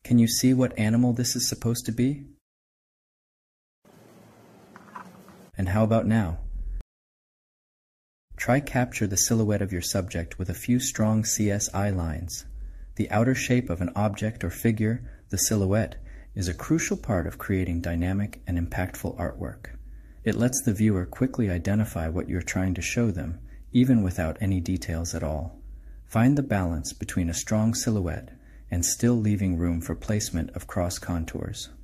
Can you see what animal this is supposed to be? And how about now? Try capture the silhouette of your subject with a few strong CSI lines. The outer shape of an object or figure, the silhouette, is a crucial part of creating dynamic and impactful artwork. It lets the viewer quickly identify what you're trying to show them, even without any details at all. Find the balance between a strong silhouette and still leaving room for placement of cross contours.